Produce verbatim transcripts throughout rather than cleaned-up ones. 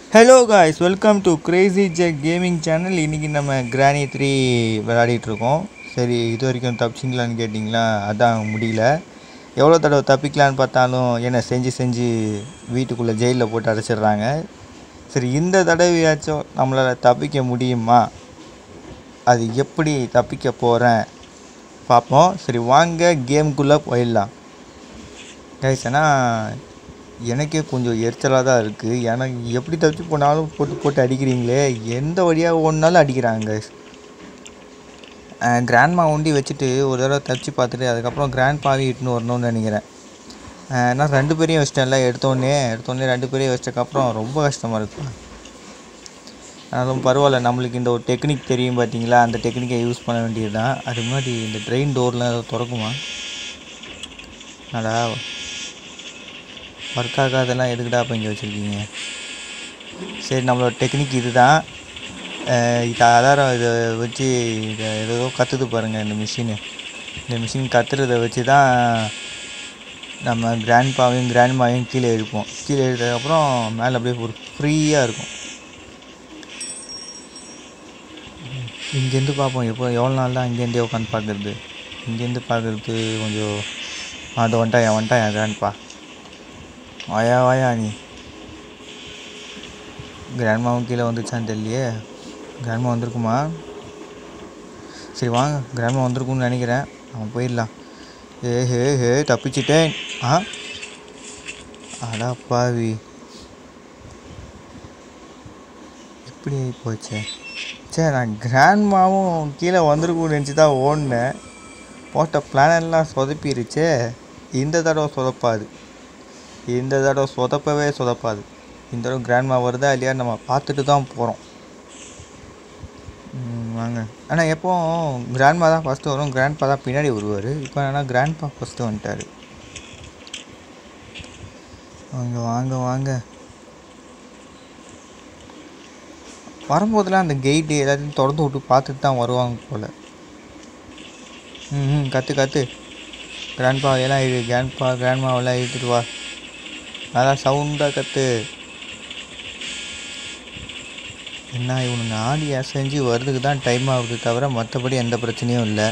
Hello guys, welcome to crazy ஜெக் gaming channel. இன்றைக்கி நம்ம கிரானி த்ரீ விளையாடிட்டுருக்கோம். சரி, இது வரைக்கும் தப்பிச்சிங்களான்னு கேட்டிங்களா? அதான் முடியல. எவ்வளோ தடவை தப்பிக்கலான்னு பார்த்தாலும் என்னை செஞ்சு செஞ்சு வீட்டுக்குள்ளே ஜெயிலில் போட்டு அடைச்சிடுறாங்க. சரி, இந்த தடவையாச்சும் நம்மளால் தப்பிக்க முடியுமா? அது எப்படி தப்பிக்க போகிறேன் பார்ப்போம். சரி, வாங்க கேமுக்குள்ளே போயிடலாம் கைஸ். ஆனால் எனக்கே கொஞ்சம் எரிச்சலாக தான் இருக்குது. எனக்கு எப்படி தப்பிச்சு போனாலும் போட்டு போட்டு அடிக்கிறீங்களே, எந்த வழியாக ஒன்றாலும் அடிக்கிறாங்க கைஸ். கிராண்ட்மா ஒண்டி வச்சுட்டு ஒரு தடவை தப்பிச்சு பார்த்துட்டு அதுக்கப்புறம் கிராண்ட்பாவே இட்டுன்னு வரணும்னு நினைக்கிறேன். நான் ரெண்டு பேரையும் வச்சிட்டேன்ல, எடுத்தோடனே எடுத்தோடனே ரெண்டு பேரையும் வச்சதுக்கப்புறம் ரொம்ப கஷ்டமாக இருக்குப்பா. ஆனாலும் பரவாயில்ல, நம்மளுக்கு இந்த ஒரு டெக்னிக் தெரியும் பார்த்தீங்களா, அந்த டெக்னிக்கை யூஸ் பண்ண வேண்டியது தான். அதுக்கு முன்னாடி இந்த ட்ரெயின் டோர்லாம் ஏதோ திறக்குமா? அடா, ஒர்க் ஆகாதெல்லாம் எதுக்குடா இப்போ இங்கே வச்சுருக்கீங்க? சரி, நம்மளோட டெக்னிக் இது தான். இது ஆதாரம் இதை வச்சு இதை ஏதோ கற்றுது பாருங்கள். இந்த மிஷினு இந்த மிஷின் கற்றுறதை வச்சு தான் நம்ம கிராண்ட்பாவையும் கிராண்ட்மாவையும் கீழே எழுப்போம். கீழே எழுதுறதுக்கப்புறம் மேலே அப்படியே ஒரு ஃப்ரீயாக இருக்கும். இங்கேருந்து பார்ப்போம் எப்போ எவ்வளோ நாள் தான் இங்கேருந்தே உட்காந்து பார்க்குறது. இங்கேருந்து பார்க்குறது கொஞ்சம் அது வந்துட்டா வந்துட்டா என் கிராண்ட்பா. வாயா வாயா நீ. கிராண்ட்மாவும் கீழே வந்துச்சான்னு தெரியலையே. கிராண்ட்மா வந்திருக்குமா? சரி வாங்க, கிராண்ட்மா வந்திருக்குன்னு நினைக்கிறேன். அவன் போயிடலாம். ஏ ஹே ஹே தப்பிச்சிட்டேன். ஆ அடா பாவி, இப்படி போச்சே. சரி, நான் கிராண்ட்மாவும் கீழே வந்திருக்குன்னு நினச்சி தான் ஓடினேன். போட்ட பிளானெல்லாம் சொதப்பிடுச்சே. இந்த தடவை சொதப்பாது, இந்த தடவை சொதப்பவே சொதப்பாது. இந்த தடவை கிராண்ட்மா வருதா இல்லையா நம்ம பார்த்துட்டு தான் போகிறோம். வாங்க. ஆனால் எப்போவும் கிராண்ட்மா தான் ஃபஸ்ட்டு வரும், கிராண்ட்பா தான் பின்னாடி வருவார். இப்போ ஆனால் கிராண்ட்பா ஃபஸ்ட்டு வந்துட்டார். வாங்க வாங்க வாங்க. வரும்போதெல்லாம் அந்த கெயிட்டு எல்லாத்தையும் திறந்து விட்டு பார்த்துட்டு தான் வருவாங்க போல். ம் ம் கற்று கற்று கிராண்ட்பா எல்லாம் இழு. கிராண்ட்பா கிராண்ட்மாவெல்லாம் இழுத்துட்டு வா. அதான் சவுண்டாக கற்று. என்ன இவனுங்க ஆடி அசைஞ்சு வர்றதுக்கு தான் டைம் ஆகுது தவிர மற்றபடி எந்த பிரச்சனையும் இல்லை.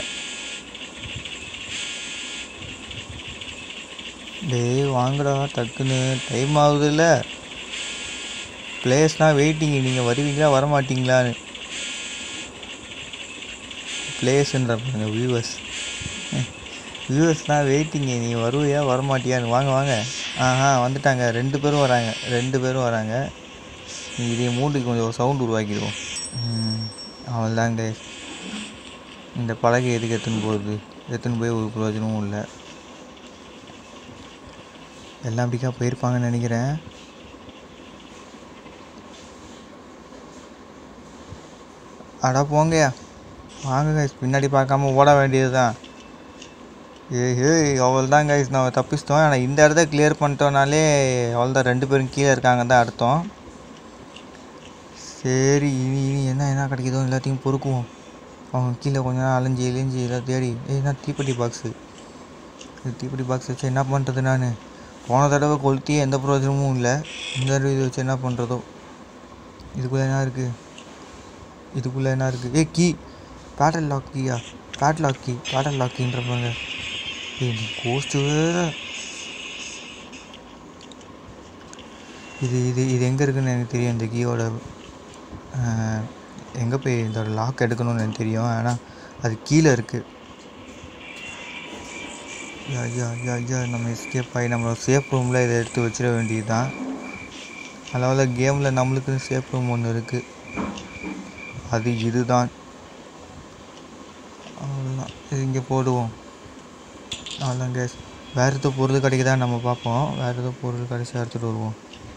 டேய் வாங்கடா டக்குன்னு, டைம் ஆகுதுல்ல. பிளேயர்ஸ்னால் வெயிட்டிங்கு, நீங்கள் வருவீங்களா வரமாட்டிங்களான்னு. பிளேயர்ஸ்ன்ற பாருங்க, வியூவர்ஸ் வியூவர்ஸ்னால் வெயிட்டிங்கு, நீ வருவியா வரமாட்டியான்னு. வாங்க வாங்க. ஆஹா வந்துட்டாங்க, ரெண்டு பேரும் வராங்க ரெண்டு பேரும் வராங்க. இதே மூட்டுக்கு கொஞ்சம் சவுண்ட் உருவாக்கிடுவோம். அவள்தாங்க. இந்த பலகை எதுக்கு எடுத்துன்னு போகுது? எடுத்துன்னு போய் ஒரு பிரயோஜனமும் இல்லை. எல்லாம் அப்படிக்கா போயிருப்பாங்கன்னு நினைக்கிறேன். அடா போங்கயா, வாங்க கைஸ். பின்னாடி பார்க்காம ஓட வேண்டியது தான். ஏ ஏய் அவள் தான் கைஸ், நான் தப்பிச்சிட்டோம். ஆனால் இந்த இடத்த கிளியர் பண்ணிட்டோனாலே அவள் தான், ரெண்டு பேரும் கீழே இருக்காங்க தான் அர்த்தம். சரி, இனி இனி என்ன என்ன கிடைக்குதோ எல்லாத்தையும் பொறுக்குவோம். அவங்க கீழே கொஞ்ச நேரம் அலைஞ்சி இலைஞ்சி எல்லாம் தேடி. ஏன்னா தீப்பெட்டி பாக்ஸு, தீப்பெட்டி பாக்ஸ் வச்சு என்ன பண்ணுறது? நான் போன தடவை கொளுத்தி எந்த பிரயோஜனமும் இல்லை. இந்த தடவை இது வச்சு என்ன பண்ணுறதோ. இதுக்குள்ளே என்ன இருக்குது? இதுக்குள்ளே என்ன இருக்குது? ஏ கீ, பேட்டல் லாக் கீயா? Padlock key, padlock கீன்றப்பாங்க. ஏ கோஸ்ட்டு வேறு. இது இது இது எங்கே இருக்குதுன்னு எனக்கு தெரியும். இந்த கீயோட எங்கே போய் இதோட லாக் எடுக்கணும்னு எனக்கு தெரியும். ஆனால் அது கீழே இருக்குது. ஐயா ஐயா ஐயா, நம்ம எஸ்கேப் ஆகி நம்ம சேஃப் ரூமில் இதை எடுத்து வச்சிட வேண்டியது தான். அதனால் கேமில் நம்மளுக்கு சேஃப் ரூம் ஒன்று இருக்குது, அது இதுதான். அவ்வளோதான், இது இங்கே போடுவோம். அவ்வளோதான் கேஸ். வேறு எதுவும் பொருள் கிடைக்குதான்னு நம்ம பார்ப்போம். வேறு எதுவும் பொருள் கிடைச்சி எடுத்துகிட்டு வருவோம்.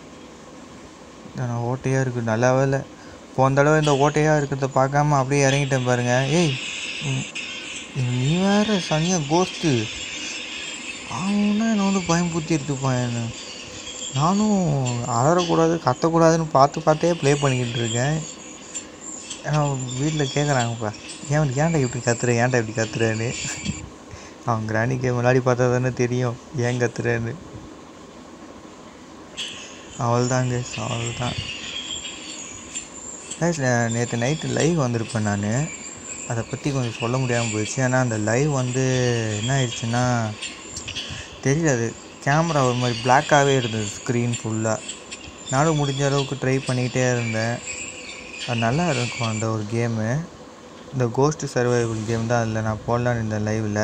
நான் ஓட்டையாக இருக்குது, நல்லா வேலை. போன தடவை இந்த ஓட்டையாக இருக்கிறத பார்க்காம அப்படியே இறங்கிட்டேன் பாருங்கள். ஏய் நீ வேறு சனியாக கோஸ்ட்டு. அவனா என்னை வந்து பயம்புத்தி எடுத்துப்பான். என்ன நானும் அலறக்கூடாது கத்தக்கூடாதுன்னு பார்த்து பார்த்தே ப்ளே பண்ணிக்கிட்டு இருக்கேன். ஏன்னா வீட்டில் கேட்குறாங்கப்பா, ஏன் ஏன்டா இப்படி கத்துற ஏன்டா இப்படி கத்துறேன்னு. அவன் கிராணிக்கு முன்னாடி பார்த்தா தானே தெரியும் ஏன் கத்துறேன்னு. அவள் தாங்க அவள் தான். கைஸ் நேற்று நைட்டு லைவ் வந்திருப்பேன் நான். அதை பற்றி கொஞ்சம் சொல்ல முடியாமல் போயிடுச்சு. ஏன்னா அந்த லைவ் வந்து என்ன ஆயிடுச்சுன்னா தெரியல, அது கேமரா ஒரு மாதிரி பிளாக்காகவே இருந்தது ஸ்க்ரீன் ஃபுல்லாக. நானும் முடிஞ்ச அளவுக்கு ட்ரை பண்ணிக்கிட்டே இருந்தேன். அது நல்லா இருக்கும் அந்த ஒரு கேமு. இந்த கோஸ்ட் சர்வைவல் கேம் தான் அதில் நான் போடலான்னு இந்த லைவில்.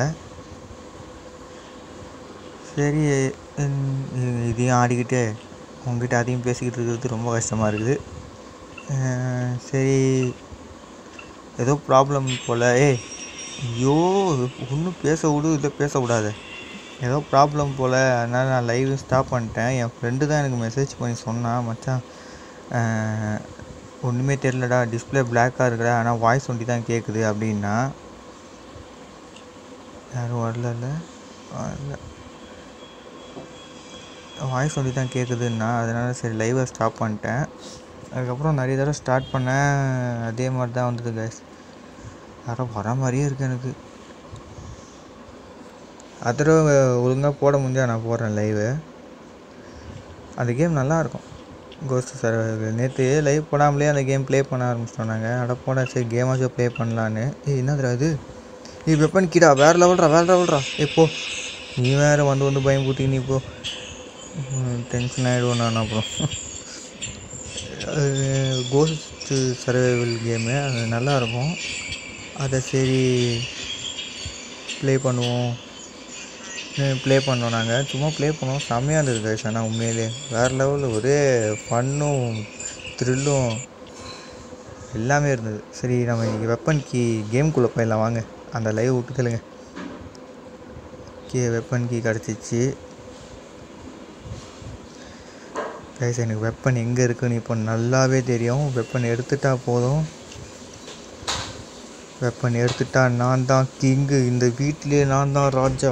சரி இதையும் ஆடிக்கிட்டு உங்ககிட்ட அதையும் பேசிக்கிட்டு இருக்கிறது ரொம்ப கஷ்டமாக இருக்குது. சரி ஏதோ ப்ராப்ளம் போல். ஏ ஐயோ ஒன்றும் பேச விடு, இதை பேசக்கூடாது, ஏதோ ப்ராப்ளம் போல். அதனால் நான் லைவ் ஸ்டாப் பண்ணிட்டேன். என் ஃப்ரெண்டு தான் எனக்கு மெசேஜ் பண்ணி சொன்னான், மச்சான் ஒன்றுமே தெரிலடா, டிஸ்பிளே பிளாக்காக இருக்குடா, ஆனால் வாய்ஸ் ஒண்டி தான் கேட்குது அப்படின்னா. யாரும் வரல வரல வாய்ஸ் ஒண்டி தான் கேட்குதுன்னா, அதனால் சரி லைவை ஸ்டாப் பண்ணிட்டேன். அதுக்கப்புறம் நிறைய தடவை ஸ்டார்ட் பண்ணேன், அதே மாதிரி தான் வந்தது கைஸ். யாரும் வர மாதிரியே இருக்குது எனக்கு. அதோட ஒழுங்காக போட முடிஞ்சால் நான் போடுறேன் லைவு. அந்த கேம் நல்லாயிருக்கும், கோஸ்ட் சர்வைவல். நேற்று லைவ் போடாமலே அந்த கேம் ப்ளே பண்ண ஆரம்பிச்சிட்டோம் நாங்கள். அட போட சரி கேமாச்சும் ப்ளே பண்ணலான்னு. ஏய் என்னதுடா இது, நீ வெப்பன் கீடா வேறு லெவல்ரா வேறு லெவல்ரா. எப்போ நீ வேறு வந்து வந்து பயம் பூட்டி நீ இப்போ டென்ஷன் ஆகிடுவோம் நான். அப்புறம் கோஸ்ட் சர்வைவல் கேமு அது நல்லாயிருக்கும். அதை சரி ப்ளே பண்ணுவோம் ப்ளே பண்ணோம் நாங்கள். சும்மா ப்ளே பண்ணுவோம், செம்மையாக இருந்தது கைஸ். ஆனால் உண்மையிலே வேறு லெவலில் ஒரே ஃபன்னும் த்ரில்லும் எல்லாமே இருந்தது. சரி நம்ம இன்றைக்கி வெப்பன் கீ கேம்குள்ளே போயிடலாம் வாங்க. அந்த லைவ் விட்டு தெலுங்க. கீ வெப்பன் கீ கிடச்சிச்சு கைஸ். எனக்கு வெப்பன் எங்கே இருக்குதுன்னு இப்போ நல்லாவே தெரியும். வெப்பன் எடுத்துட்டா போதும். வெப்பன் எடுத்துட்டா நான் தான் கிங்கு, இந்த வீட்டிலே நான் தான் ராஜா.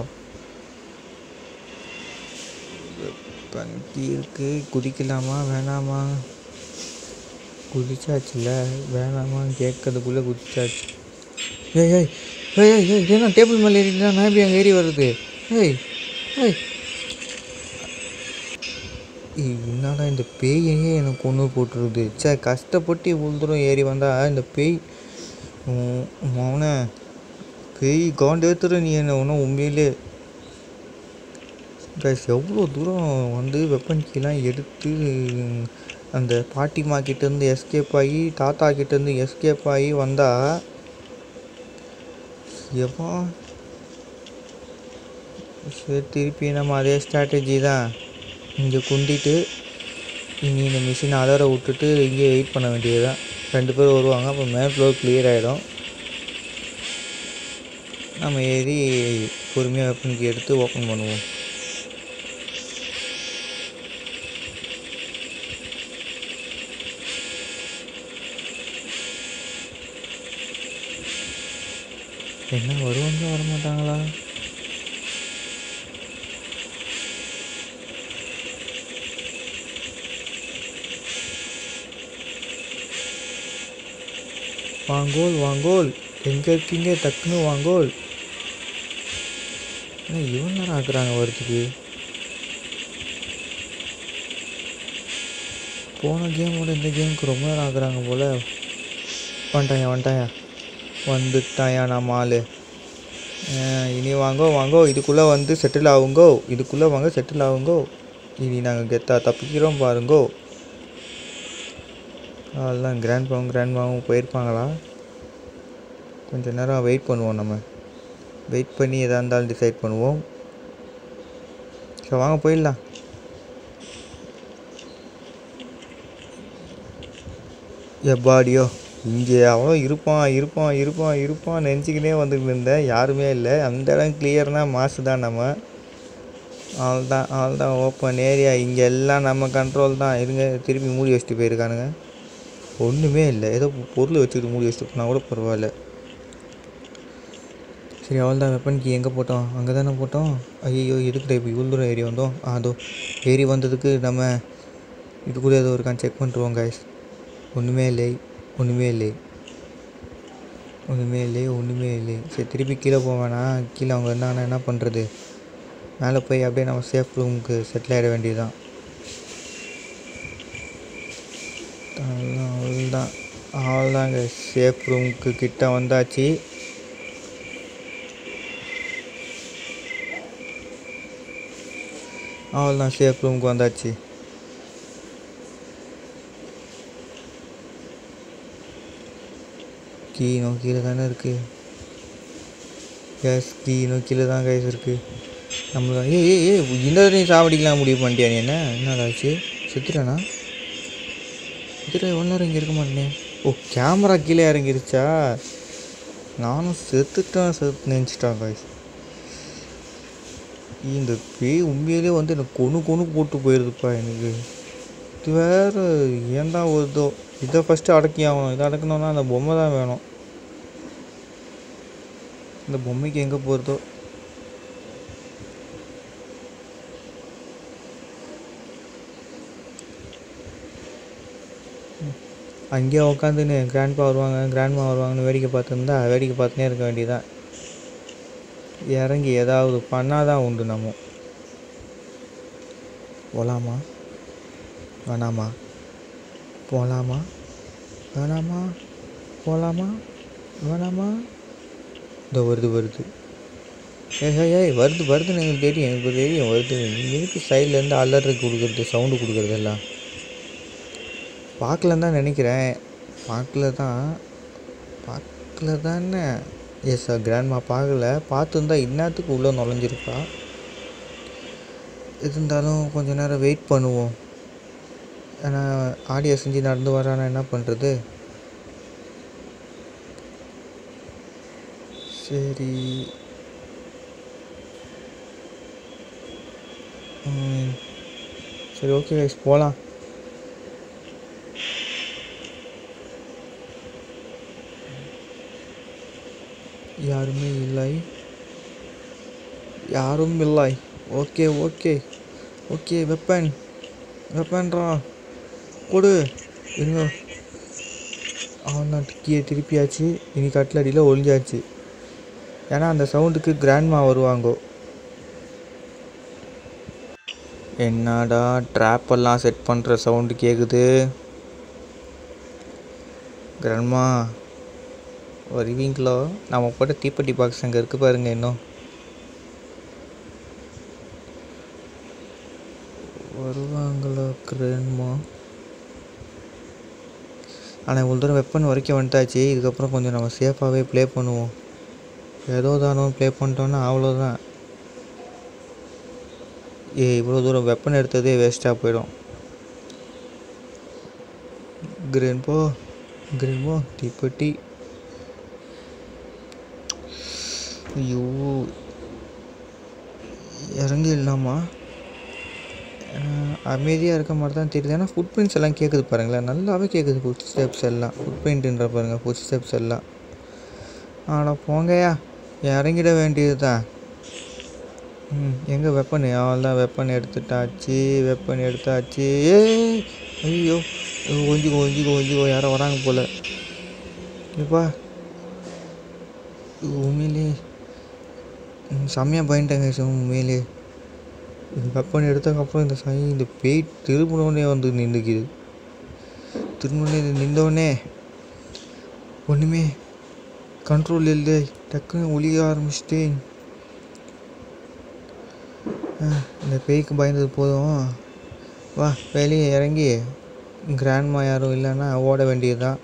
வெப்பன் கீ இருக்கு, குதிக்கலாமா வேணாமா? குதிச்சாச்சுல, வேணாமா கேட்கறதுக்குள்ளே குதிச்சாச்சு. ஏய் ஏய் ஏய் ஏய் ஏன்னா டேபிள் மேலே ஏறினா நான் எப்படி அங்கே ஏறி வருது? ஏய் ஏய் என்னடா இந்த பேயையே எனக்கு கொண்டு போட்டுருது. சே கஷ்டப்பட்டு இவ்வளோ தூரம் ஏறி வந்தால் இந்த பேய் அவனை பேய் காண்டேத்துற நீ என்ன ஒன்றும் உண்மையிலே கைஸ். எவ்வளோ தூரம் வந்து வெப்பன் கீலாம் எடுத்து அந்த பாட்டிமா கிட்டேருந்து எஸ்கேப் ஆகி தாத்தா கிட்டேருந்து எஸ்கேப் ஆகி வந்தால் எப்போ சரி திருப்பி நம்ம அதே ஸ்ட்ராட்டஜி தான். இங்கே குந்திட்டு இனி இந்த மிஷினை அலற விட்டுட்டு இங்கே வெயிட் பண்ண வேண்டியது தான். ரெண்டு பேர் வருவாங்க, அப்போ மேல் ஃப்ளோர் கிளியர் ஆகிடும். நம்ம ஏறி பொறுமையாக வெப்பனுக்கு எடுத்து ஓப்பன் பண்ணுவோம். என்ன வருவாங்க வரமாட்டாங்களா? வாங்கோல் வாங்கோல், எங்கே இருக்கீங்க டக்குன்னு வாங்கோல். ஏன்னா இவன் நேரம் ஆக்குறாங்க வரத்துக்கு. போன கேமோட இந்த கேமுக்கு ரொம்ப நேரம் ஆக்குறாங்க போல். வந்துட்டாயா வந்துட்டாயா வந்துட்டாயா நம்ம ஆள். இனி வாங்கோ வாங்கோ, இதுக்குள்ளே வந்து செட்டில் ஆகுங்கோ, இதுக்குள்ளே வாங்க செட்டில் ஆகுங்கோ. இனி நாங்கள் கெத்தா தப்பிக்கிறோம் பாருங்கோ. அதெல்லாம் கிராண்ட் பாவும் கிராண்ட் பாவும் போயிருப்பாங்களா? கொஞ்சம் நேரம் வெயிட் பண்ணுவோம். நம்ம வெயிட் பண்ணி எதாக இருந்தாலும் டிசைட் பண்ணுவோம். சரி வாங்க போயிடலாம். எப்பாடியோ இங்கே அவனும் இருப்பான் இருப்பான் இருப்பான் இருப்பான் நினச்சிக்கினே வந்துட்டு இருந்தேன். யாருமே இல்லை. அந்த இடம் கிளியர்னால் மாசு தான். நம்ம அவ்வளோதான் அவ்வளோதான் ஓப்பன் ஏரியா. இங்கே எல்லாம் நம்ம கண்ட்ரோல் தான். இருங்க திருப்பி மூடி வச்சுட்டு போயிருக்கானுங்க. ஒன்றுமே இல்லை, ஏதோ பொருள் வச்சுக்கிட்டு மூடி வச்சுட்டு போனால் கூட பரவாயில்ல. சரி அவ்வளோதான். வெப்பன் கீ எங்கே போட்டோம்? அங்கே தானே போட்டோம். ஐயோ எதுக்கிட்ட இப்போ இவ்வளோ தூரம் ஏறி வந்தோம்? அதோ ஏறி வந்ததுக்கு நம்ம இது கூட ஏதோ இருக்கான்னு செக் பண்ணிட்டுருவோம் கைஸ். ஒன்றுமே இல்லை ஒன்றுமே இல்லை ஒன்றுமே இல்லை ஒன்றுமே இல்லை. சரி திருப்பி கீழே போவேணா? கீழே அவங்க இருந்தாங்கன்னா என்ன பண்ணுறது? மேலே போய் அப்படியே நம்ம சேஃப் ரூமுக்கு செட்டில் ஆகிட வேண்டியது தான். அவ்வளோதான் அவ்வளோதாங்க, சேஃப் ரூமுக்கு கிட்ட வந்தாச்சு. அவ்வளோதான், சேஃப் ரூமுக்கு வந்தாச்சு. கீ நோக்கியில் தானே இருக்குது. கேஸ் கீ நோக்கியில் தான் கைஸ் இருக்குது. நம்மள ஏ ஏ ஏ இந்த சாவடிக்கலாம் முடிவு பண்ணிட்டியா நீ? என்ன என்னடாச்சு? செத்துட்டானா? செத்துட்டா ஒன் நேரம் இங்கே இருக்க மாட்டேனே. ஓ, கேமரா கீழே இறங்கிருச்சா? நானும் செத்துட்டேன் செத்து நினச்சிட்டான் கைஸ். இந்த பேய் உண்மையிலே வந்து எனக்கு கொணு கொணு போட்டு போயிடுதுப்பா எனக்கு. இது வேறு ஏன் தான் வருதோ. இதை ஃபஸ்ட்டு அடக்கி ஆகணும். இதை அடக்கணும்னா அந்த பொம்மை தான் வேணும். இந்த பொம்மைக்கு எங்கே போகிறதோ. அங்கேயே உட்காந்துன்னு கிராண்ட்பா வருவாங்க கிராண்ட்மா வருவாங்கன்னு வேடிக்கை பார்த்துருந்தா வேடிக்கை பார்த்துனே இருக்க வேண்டியதான். இறங்கி ஏதாவது பண்ணாதான் உண்டு. நம்ம போகலாமா வேணாமா? போகலாமா வேணாமா? போகலாமா வேணாமா? இதோ வருது வருது. ஏ ஏய் வருது வருதுன்னு எனக்கு தெரியும். எனக்கு தெரியும் வருது. நீங்கள் எதுக்கு சைட்லேருந்து அலறது கொடுக்குறது, சவுண்டு கொடுக்குறது எல்லாம்? பார்க்கலன்னு தான் நினைக்கிறேன். பார்க்கல தான் பார்க்கல தானே. எஸ் சார், கிராண்ட்மா பார்க்கல. பார்த்துருந்தா இன்னத்துக்கு உள்ளே நுழைஞ்சிருப்பா. இருந்தாலும் கொஞ்ச நேரம் வெயிட் பண்ணுவோம். ஏன்னா ஆடியோ செஞ்சு நடந்து வரானா என்ன பண்ணுறது? சரி, சரி ஓகே கைஸ் போகலாம். யாருமே இல்லை, யாரும் இல்லை. ஓகே ஓகே ஓகே வெப்பன் வெப்பன்றா கொடு. எங்க அவன் தான் கீழே திருப்பியாச்சு. இனி கட்லடியில் ஒழிஞ்சாச்சு. ஏன்னா அந்த சவுண்டுக்கு கிராண்ட்மா வருவாங்கோ. என்னடா ட்ராப்பெல்லாம் செட் பண்ணுற சவுண்டு கேட்குது. கிராண்ட்மா வருவீங்களோ? நம்ம போட்ட தீப்பெட்டி பாக்ஸ் அங்கே இருக்குது பாருங்க. இன்னும் வருவாங்களோ கிராண்ட்மா? ஆனால் இவ்வளோ தூரம் வெப்பன் வரைக்கும் வந்துட்டாச்சு. இதுக்கப்புறம் கொஞ்சம் நம்ம சேஃபாகவே ப்ளே பண்ணுவோம். ஏதோ தானோ ப்ளே பண்ணிட்டோன்னா அவ்வளோதான். ஏ இவ்வளோ தூரம் வெப்பன் எடுத்ததே வேஸ்ட்டாக போயிடும். கிராண்ட்பா கிராண்ட்பா தீப்பெட்டி. ஐயோ இறங்கிடலாமா? அமைதியாக இருக்க மாதிரி தான் தெரியுது. ஏன்னா ஃபுட் பிரிண்ட்ஸ் எல்லாம் கேட்குது பாருங்களேன். நல்லாவே கேட்குது ஃபுட் ஸ்டெப்ஸ் எல்லாம். ஃபுட் பிரிண்ட்டுன்ற பாருங்கள் ஃபுட் ஸ்டெப்ஸ் எல்லாம். ஆனால் போங்கயா, இறங்கிட வேண்டியது தான். ம் எங்கே வெப்பன்? அவள் தான் வெப்பன் எடுத்துட்டாச்சு. வெப்பன் எடுத்தாச்சு. ஏ ஐயோ ஒஞ்சிக்கோ ஒஞ்சிக்கோ ஒஞ்சிக்கோ யாரோ வராங்க போல். இப்பா உண்மையிலே செம்மையாக பயன்ட்டேங்க. உண்மையிலே வெப்பன் எடுத்ததுக்கப்புறம் இந்த சை இந்த பேய் திரும்பினோடனே வந்து நின்றுக்குது. திரும்பினே நின்றோடனே ஒன்றுமே கண்ட்ரோல் இல்லை. டக்குன்னு ஒழிய ஆரம்பிச்சிட்டேன். இந்த பேய்க்கு பயந்தது போதும். வா வெளியே இறங்கி கிராண்ட்மா யாரும் இல்லைன்னா ஓட வேண்டியது தான்.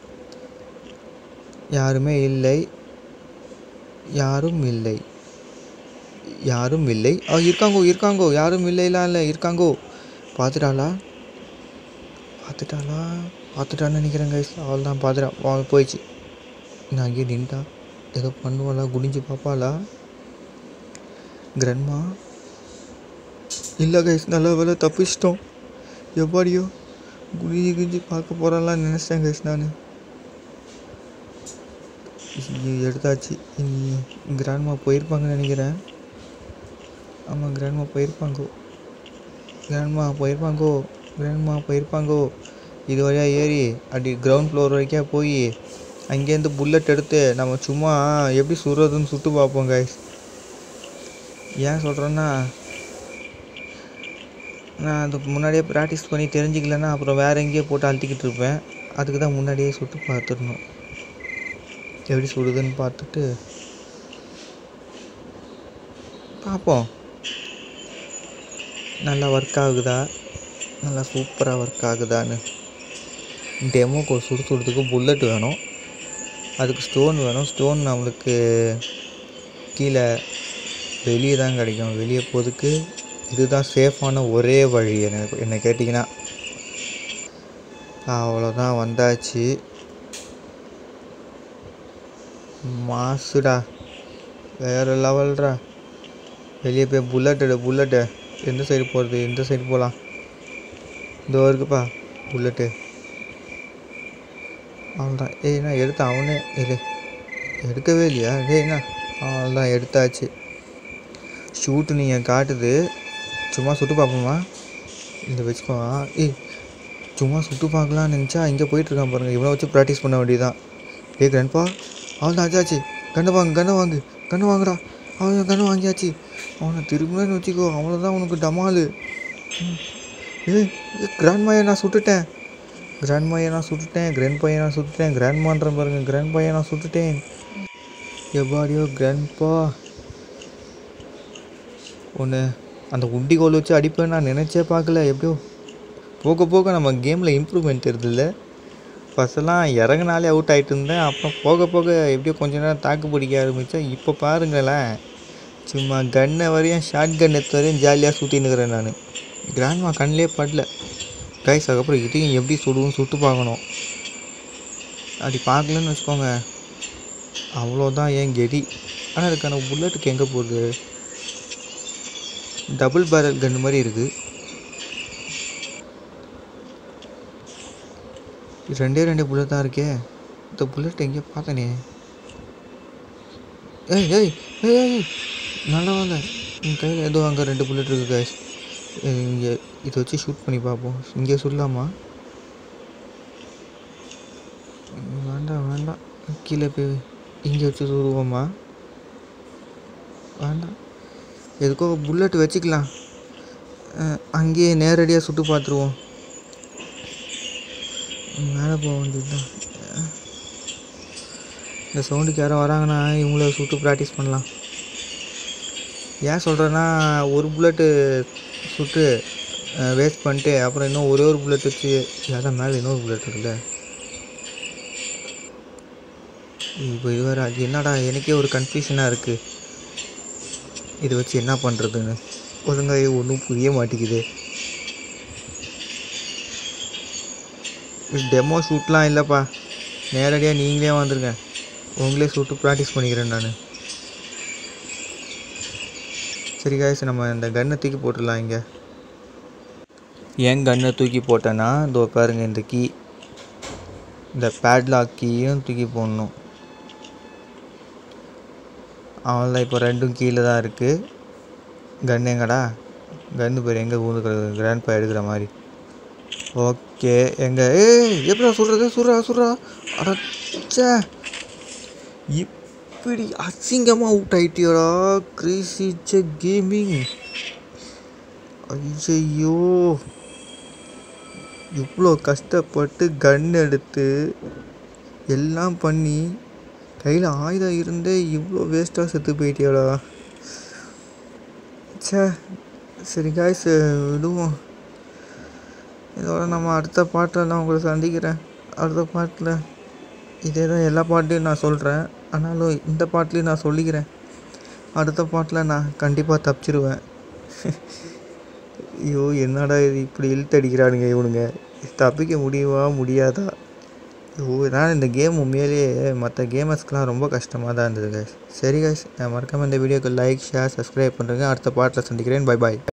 யாருமே இல்லை, யாரும் இல்லை, யாரும் இல்லை. ஆ இருக்காங்கோ இருக்காங்கோ யாரும் இல்லைலாம் இல்லை இருக்காங்கோ. பார்த்துட்டாளா பார்த்துட்டாளா பார்த்துட்டான்னு நினைக்கிறேன் கைஸ். அவள் தான் பார்த்துட்டா. போயிடுச்சு. நான் அங்கேயே நின்ட்டா. ஏதோ பண்ணுவாளா? குடிஞ்சு பார்ப்பாளா கிராண்ட்மா? இல்லை கைஸ், நல்ல வேலை தப்பிச்சிட்டோம். எப்படியோ குடிஞ்சு குடிஞ்சு பார்க்க போகிறாலாம் நினச்சிட்டேன் கைஸ். நான் எடுத்தாச்சு. இனி கிராண்ட்மா போயிருப்பாங்கன்னு நினைக்கிறேன். ஆமாம் கிராண்ட்மா போயிருப்பாங்கோ. கிராண்ட்மா போயிருப்பாங்கோ கிராண்ட்மா போயிருப்பாங்கோ இது வழியாக ஏறி அப்படி கிரவுண்ட் ஃப்ளோர் வரைக்கும் போய் அங்கேருந்து புல்லட் எடுத்து நம்ம சும்மா எப்படி சுடுறதுன்னு சுட்டு பார்ப்போம் கைஸ். ஏன் சொல்கிறேன்னா, நான் அது முன்னாடியே ப்ராக்டிஸ் பண்ணி தெரிஞ்சிக்கலன்னா அப்புறம் வேறு எங்கேயோ போட்டு அழுத்திக்கிட்டு இருப்பேன். அதுக்கு தான் முன்னாடியே சுட்டு பார்த்துடணும். எப்படி சுடுதுன்னு பார்த்துட்டு பார்ப்போம். நல்லா ஒர்க் ஆகுதா, நல்லா சூப்பராக ஒர்க் ஆகுதான்னு. டெமோக்கு ஒரு சுடு சுடுறதுக்கு புல்லட் வேணும், அதுக்கு ஸ்டோன் வேணும். ஸ்டோன் நம்மளுக்கு கீழே வெளியே தான் கிடைக்கும். வெளியே போகிறதுக்கு இதுதான் சேஃபான ஒரே வழி என்ன என்னை கேட்டிங்கன்னா. அவ்வளோதான், வந்தாச்சு. மாசுடா, வேறு லெவல்டா. வெளியே போய் புல்லட் எடு புல்லட்டு. எந்த சைடு போகிறது, எந்த சைடு போகலாம்? இதோ இருக்குப்பா புல்லட்டு. அவ்வளோதான். ஏய் என்ன எடுத்தான் அவனே? இல்லை எடுக்கவே இல்லையா? டே என்ன? அவ்வளோதான், எடுத்தாச்சு. ஷூட்டு நீங்கள் காட்டுது, சும்மா சுட்டு பார்ப்போமா? இந்த வச்சுக்கோவா? ஏய் சும்மா சுட்டு பார்க்கலான்னு நினச்சா இங்கே போயிட்டுருக்கான் பாருங்கள். இவனை வச்சு ப்ராக்டிஸ் பண்ண வேண்டியதுதான். ஏ கிரண்ட்பா, அவன் ஆச்சாச்சு. கண்ணை வாங்கு கண்ணை வாங்கு கண்ணை வாங்குடா. அவன் கண்ணை வாங்கியாச்சு. அவனை திரும்பினு வச்சுக்கோ, அவ்வளோதான் உனக்கு டமாலு. ஏ கிராண்ட் மாயை நான் சுட்டுட்டேன், கிராண்ட் மாயை நான் சுட்டுட்டேன், கிராண்ட் பையன் நான் சுட்டுட்டேன், கிராண்ட் மான்ற பாருங்க, கிராண்ட் பையன் நான் சுட்டுட்டேன். எப்பாடியோ கிராண்ட்பா, ஒன்று அந்த உண்டி கோல் வச்சு அடிப்பேன் நான் நினச்சே பார்க்கல. எப்படியோ போக போக நம்ம கேமில் இம்ப்ரூவ்மெண்ட் தெரியுதுல்ல. ஃபஸ்ட்டெல்லாம் இறங்கினாலே அவுட் ஆகிட்டு இருந்தேன். அப்புறம் போக போக எப்படியோ கொஞ்ச நேரம் தாக்கு பிடிக்க ஆரம்பித்தேன். இப்போ பாருங்களேன், சும்மா கன்னை வரையும் ஷார்ட் கன் எடுத்து வரையும் ஜாலியாக சுற்றினுக்கிறேன் நான். கிராண்ட்மா கண்ணிலே படல கைஸ். அதுக்கப்புறம் இதையும் எப்படி சுடுவோம் சுட்டு பார்க்கணும். அப்படி பார்க்கலன்னு வச்சுக்கோங்க, அவ்வளோதான் ஏன் கெடி. ஆனால் அதுக்கான புல்லட்டுக்கு எங்கே போகுது? டபுள் பேரல் கன் மாதிரி இருக்குது. ரெண்டே ரெண்டே புல்லட் தான் இருக்கே. இந்த புல்லட் எங்கேயோ பார்த்தனே. ஏய் ஏய் ஏய் ஏய் நல்லா வாங்க. என் கையில் ஏதோ அங்கே ரெண்டு புல்லட் இருக்குது கைஸ். இங்கே இதை வச்சு ஷூட் பண்ணி பார்ப்போம். இங்கே சுடலாமா? வேண்டாம் வேண்டாம், கீழே போய் இங்கே வச்சு சுடுவோமா? வேண்டாம், எதுக்கோ புல்லட் வச்சுக்கலாம். அங்கேயே நேரடியாக சுட்டு பார்த்துருவோம். மேலே போக வேண்டியது தான். இந்த சவுண்டுக்கு யாரும் வராங்கன்னா இவங்கள சுட்டு ப்ராக்டிஸ் பண்ணலாம். ஏன் சொல்கிறேன்னா, ஒரு புல்லட்டு சுட்டு வேஸ்ட் பண்ணிட்டு அப்புறம் இன்னும் ஒரே ஒரு புல்லட் வச்சு யாரும் மேலே இன்னொரு புல்லட் இருக்குல்ல. இப்போ இது வேறு, அது என்னடா எனக்கே ஒரு கன்ஃபியூஷனாக இருக்குது. இதை வச்சு என்ன பண்ணுறதுன்னு ஒழுங்காக ஒன்றும் புரிய மாட்டேங்குது. டெமோ ஷூட்லாம் இல்லைப்பா, நேரடியாக நீங்களே வந்துருங்க, உங்களே ஷூட்டு ப்ராக்டிஸ் பண்ணிக்கிறேன் நான். சரி காய்ஸ், நம்ம இந்த கன்னை தூக்கி போட்டுடலாம். இங்கே ஏன் கன்னை தூக்கி போட்டேன்னா, இதோ பாருங்க, இந்த கீ, இந்த பேட்லாக் கீயும் தூக்கி போடணும். அவன்தான் இப்போ ரெண்டும் கீழே தான் இருக்குது. கன் எங்கடா? கன்று பேர் எங்கே ஊந்துக்கிறது? கிராண்ட்பா எடுக்கிற மாதிரி. ஓகே, எங்கே? ஏய் எப்படா சொல்கிறது? சுட்றா சுட்றா. அடச்சே, இப்படி அசிங்கமாக அவுட் ஆகிட்டியோடா கிரேசி ஜெக் கேமிங். ஐயோ, இவ்வளோ கஷ்டப்பட்டு கன் எடுத்து எல்லாம் பண்ணி கையில் ஆயுதம் இருந்தே இவ்வளோ வேஸ்ட்டாக செத்து போயிட்டியாடா. சே, சரி காய்ஸ், விடுவோம். இதோட நம்ம அடுத்த பாட்டில் நான் உங்களை சந்திக்கிறேன். அடுத்த பாட்டில் இதே தான் எல்லா பாட்டையும் நான் சொல்கிறேன், ஆனாலும் இந்த பாட்லேயும் நான் சொல்லிக்கிறேன். அடுத்த பாட்டில் நான் கண்டிப்பாக தப்பிச்சிருவேன். ஐயோ என்னடா இது, இப்படி இழுத்து அடிக்கிறானுங்க இவனுங்க. தப்பிக்க முடியுமா முடியாதா? ஓ, நான் இந்த கேம் உண்மையிலேயே மற்ற கேமர்ஸ்க்கெலாம் ரொம்ப கஷ்டமாக தான் இருந்தது கைஸ். சரி கைஸ், நான் மறக்காமல் இந்த வீடியோக்கு லைக், ஷேர், சப்ஸ்கிரைப் பண்ணுறேங்க. அடுத்த பாட்டில் சந்திக்கிறேன். பை பாய்.